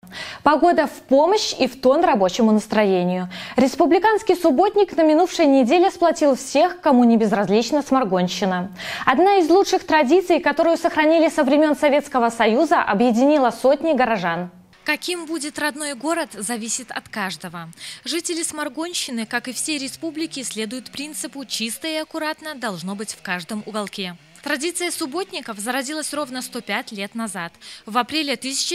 Погода в помощь и в тон рабочему настроению. Республиканский субботник на минувшей неделе сплотил всех, кому не безразлична Сморгонщина. Одна из лучших традиций, которую сохранили со времен Советского Союза, объединила сотни горожан. Каким будет родной город, зависит от каждого. Жители Сморгонщины, как и всей республики, следуют принципу «чисто и аккуратно должно быть в каждом уголке». Традиция субботников зародилась ровно 105 лет назад, в апреле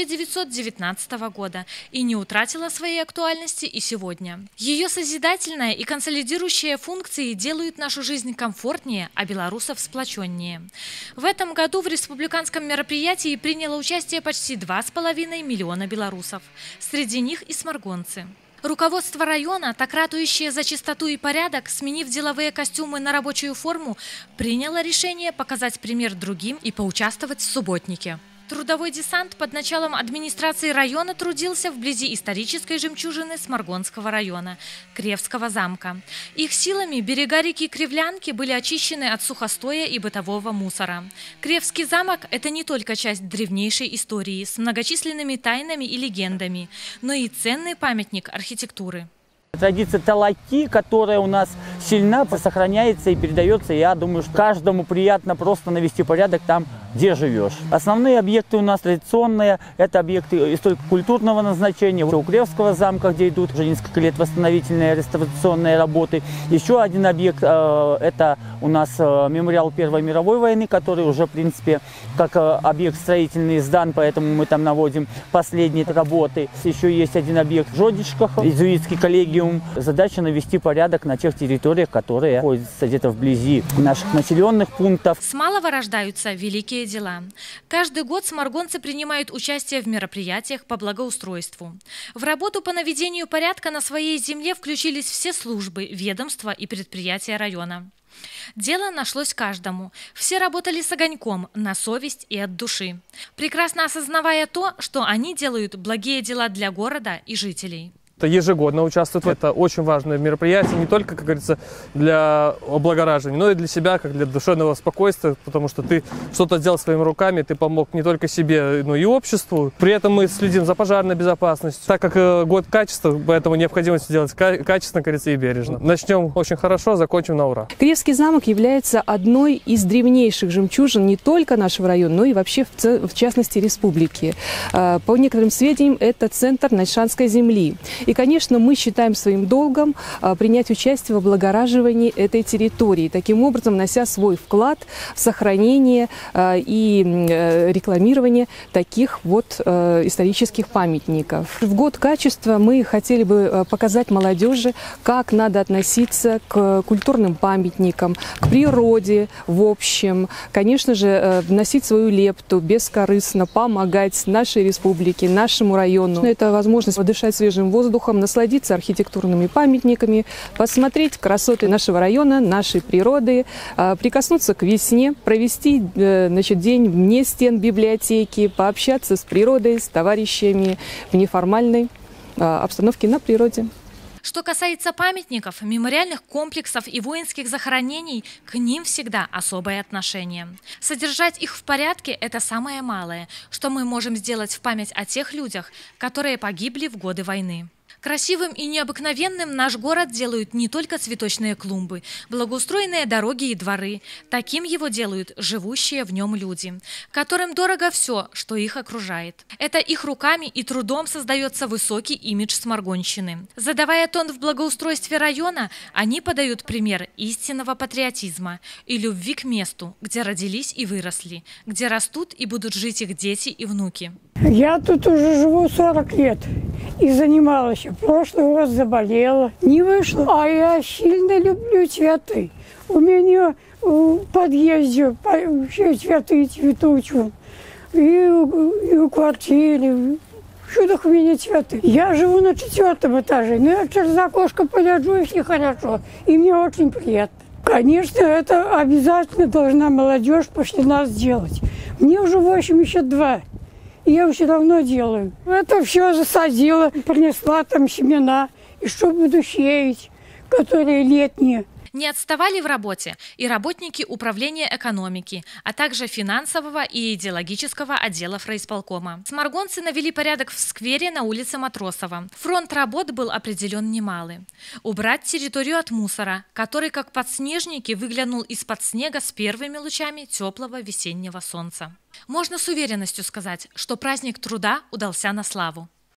1919 года, и не утратила своей актуальности и сегодня. Ее созидательная и консолидирующая функции делают нашу жизнь комфортнее, а белорусов сплоченнее. В этом году в республиканском мероприятии приняло участие почти 2,5 миллиона белорусов. Среди них и сморгонцы. Руководство района, так ратующее за чистоту и порядок, сменив деловые костюмы на рабочую форму, приняло решение показать пример другим и поучаствовать в субботнике. Трудовой десант под началом администрации района трудился вблизи исторической жемчужины Сморгонского района – Кревского замка. Их силами берега реки Кривлянки были очищены от сухостоя и бытового мусора. Кревский замок – это не только часть древнейшей истории с многочисленными тайнами и легендами, но и ценный памятник архитектуры. Традиция талаки, которая у нас сильна, сохраняется и передается. Я думаю, что каждому приятно просто навести порядок там, где живешь. Основные объекты у нас традиционные. Это объекты историко-культурного назначения. У Кревского замка, где идут уже несколько лет восстановительные реставрационные работы. Еще один объект – это у нас мемориал Первой мировой войны, который уже, в принципе, как объект строительный сдан, поэтому мы там наводим последние работы. Еще есть один объект в Жодичках, иезуитский коллегиум. Задача навести порядок на тех территориях, которые находятся где-то вблизи наших населенных пунктов. С малого рождаются великие дела. Каждый год сморгонцы принимают участие в мероприятиях по благоустройству. В работу по наведению порядка на своей земле включились все службы, ведомства и предприятия района. Дело нашлось каждому. Все работали с огоньком, на совесть и от души, прекрасно осознавая то, что они делают благие дела для города и жителей. Ежегодно участвует в это очень важное мероприятие, не только, как говорится, для облагораживания, но и для себя, как для душевного спокойствия, потому что ты что-то сделал своими руками, ты помог не только себе, но и обществу. При этом мы следим за пожарной безопасностью, так как год качества, поэтому необходимо сделать качественно, как говорится, и бережно. Начнем очень хорошо, закончим на ура. Кревский замок является одной из древнейших жемчужин не только нашего района, но и вообще в частности республики. По некоторым сведениям, это центр Найшанской земли. И, конечно, мы считаем своим долгом принять участие в облагораживании этой территории, таким образом внося свой вклад в сохранение и рекламирование таких вот исторических памятников. В год качества мы хотели бы показать молодежи, как надо относиться к культурным памятникам, к природе в общем. Конечно же, вносить свою лепту бескорыстно, помогать нашей республике, нашему району. Это возможность подышать свежим воздухом, насладиться архитектурными памятниками, посмотреть красоты нашего района, нашей природы, прикоснуться к весне, провести день вне стен библиотеки, пообщаться с природой, с товарищами в неформальной обстановке на природе. Что касается памятников, мемориальных комплексов и воинских захоронений, к ним всегда особое отношение. Содержать их в порядке – это самое малое, что мы можем сделать в память о тех людях, которые погибли в годы войны. Красивым и необыкновенным наш город делают не только цветочные клумбы, благоустроенные дороги и дворы. Таким его делают живущие в нем люди, которым дорого все, что их окружает. Это их руками и трудом создается высокий имидж Сморгонщины. Задавая тон в благоустройстве района, они подают пример истинного патриотизма и любви к месту, где родились и выросли, где растут и будут жить их дети и внуки. Я тут уже живу 40 лет и занималась. В прошлый раз заболела, не вышла. А я сильно люблю цветы. У меня в подъезде все цветы цветут. И в квартире. Всюду у меня цветы. Я живу на 4-м этаже, но я через окошко погляжу, если хорошо. И мне очень приятно. Конечно, это обязательно должна молодежь после нас делать. Мне уже 82. И я все равно делаю. Это все засадила, принесла там семена. И что буду сеять, которые летние. Не отставали в работе и работники управления экономики, а также финансового и идеологического отделов райисполкома. Сморгонцы навели порядок в сквере на улице Матросова. Фронт работ был определен немалый. Убрать территорию от мусора, который, как подснежники, выглянул из-под снега с первыми лучами теплого весеннего солнца. Можно с уверенностью сказать, что праздник труда удался на славу.